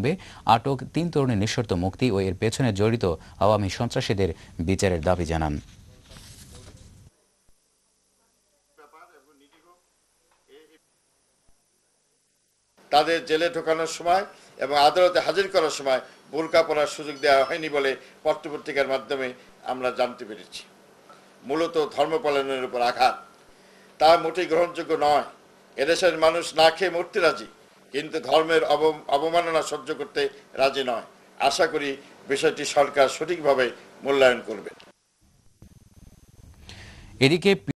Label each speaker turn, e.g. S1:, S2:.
S1: অবিলম্বে আটক 3 তরুণের নিঃশর্ত মুক্তি ও এর পেছনে জড়িত আওয়ামী সন্ত্রাসীদের বিচারের দাবি জানান।
S2: তাদের জেলে ঢোকানোর সময় এবং আদালতে হাজির করার সময় বোরকা পরার সুযোগ দেওয়া হয়নি বলে পত্রপত্রিকার মাধ্যমে আমরা জানতে পেরেছি। মূলত ধর্ম পালনের উপর আঘাত, তা মোটেই গ্রহণযোগ্য নয়। এদেশের মানুষ না খেয়ে মরতে রাজি, কিন্তু ধর্মের অবমাননা সহ্য করতে রাজি নয়। আশা করি বিষয়টি সরকার সঠিকভাবে মূল্যায়ন করবে।
S1: এদিকে